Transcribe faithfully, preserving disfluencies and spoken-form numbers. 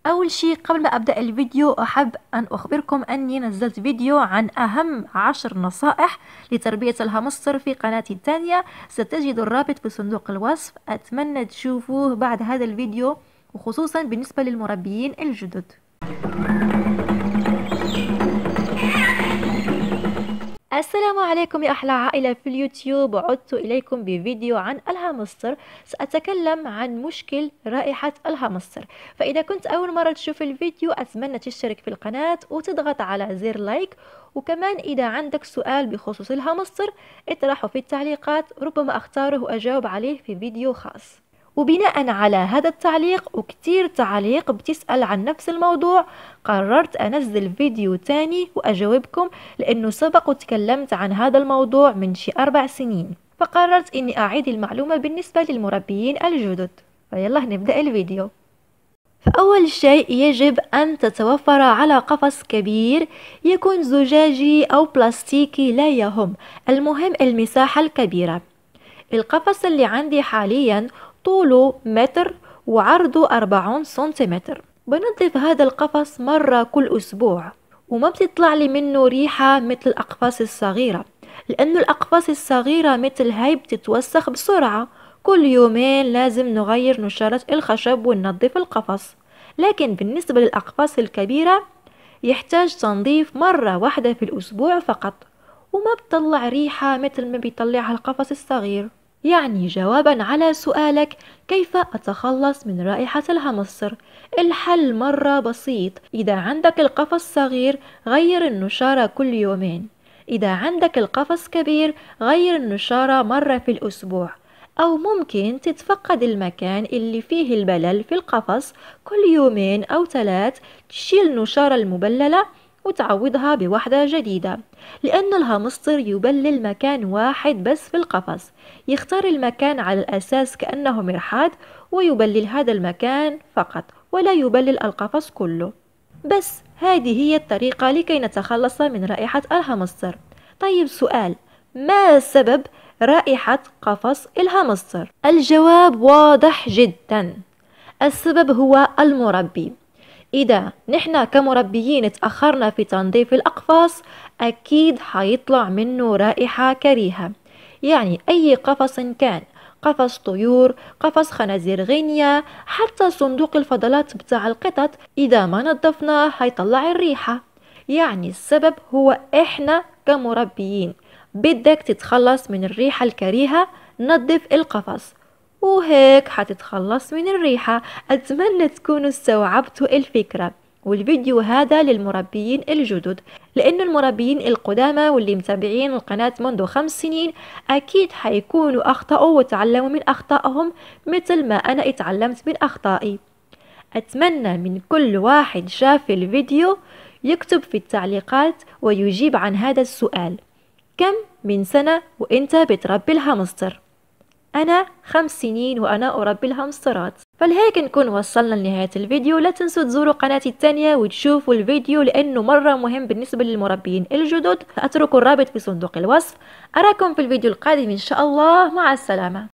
أول شيء قبل ما أبدأ الفيديو أحب أن أخبركم أني نزلت فيديو عن أهم عشر نصائح لتربية الهامستر في قناتي الثانية. ستجد الرابط في صندوق الوصف. أتمنى تشوفوه بعد هذا الفيديو، وخصوصا بالنسبة للمربيين الجدد. السلام عليكم يا أحلى عائلة في اليوتيوب، وعدت إليكم بفيديو عن الهامستر. سأتكلم عن مشكل رائحة الهامستر. فإذا كنت أول مرة تشوف الفيديو أتمنى تشترك في القناة وتضغط على زر لايك، وكمان إذا عندك سؤال بخصوص الهامستر اطرحه في التعليقات، ربما أختاره وأجاوب عليه في فيديو خاص. وبناء على هذا التعليق وكتير تعليق بتسأل عن نفس الموضوع، قررت أنزل فيديو تاني وأجاوبكم، لأنه سبق وتكلمت عن هذا الموضوع من شي أربع سنين، فقررت أني أعيد المعلومة بالنسبة للمربيين الجدد. فيلا نبدأ الفيديو. فأول شيء يجب أن تتوفر على قفص كبير، يكون زجاجي أو بلاستيكي لا يهم، المهم المساحة الكبيرة. القفص اللي عندي حاليا طوله متر وعرضه أربعين سنتيمتر. بنظف هذا القفص مرة كل أسبوع، وما بتطلع لي منه ريحة مثل الأقفاص الصغيرة، لأنه الأقفاص الصغيرة مثل هاي بتتوسخ بسرعة. كل يومين لازم نغير نشارة الخشب وننظف القفص. لكن بالنسبة للأقفاص الكبيرة يحتاج تنظيف مرة واحدة في الأسبوع فقط، وما بتطلع ريحة مثل ما بيطلعها القفص الصغير. يعني جوابا على سؤالك كيف أتخلص من رائحة الهامستر، الحل مرة بسيط. إذا عندك القفص صغير غير النشارة كل يومين، إذا عندك القفص كبير غير النشارة مرة في الأسبوع، أو ممكن تتفقد المكان اللي فيه البلل في القفص كل يومين أو ثلاث، تشيل النشارة المبللة وتعوضها بوحدة جديدة. لأن الهامستر يبلل مكان واحد بس في القفص، يختار المكان على الأساس كأنه مرحاض ويبلل هذا المكان فقط، ولا يبلل القفص كله. بس هذه هي الطريقة لكي نتخلص من رائحة الهامستر. طيب سؤال، ما سبب رائحة قفص الهامستر؟ الجواب واضح جدا، السبب هو المربي. إذا نحن كمربيين تأخرنا في تنظيف الأقفاص أكيد حيطلع منه رائحة كريهة. يعني أي قفص كان، قفص طيور، قفص خنازير غينيا، حتى صندوق الفضلات بتاع القطط، إذا ما نظفناه هيطلع الريحة. يعني السبب هو إحنا كمربيين. بدك تتخلص من الريحة الكريهة، نظف القفص وهيك حتتخلص من الريحة. أتمنى تكونوا استوعبتوا الفكرة. والفيديو هذا للمربيين الجدد، لأن المربيين القدامى واللي متابعين القناة منذ خمس سنين أكيد حيكونوا أخطأوا وتعلموا من أخطائهم مثل ما أنا اتعلمت من أخطائي. أتمنى من كل واحد شاف الفيديو يكتب في التعليقات ويجيب عن هذا السؤال: كم من سنة وإنت بتربي الهامستر؟ أنا خمس سنين وأنا أربي الهامسترات. فلهيك نكون وصلنا لنهاية الفيديو. لا تنسوا تزوروا قناتي الثانية وتشوفوا الفيديو، لأنه مرة مهم بالنسبة للمربيين الجدد. أترك الرابط في صندوق الوصف. أراكم في الفيديو القادم إن شاء الله. مع السلامة.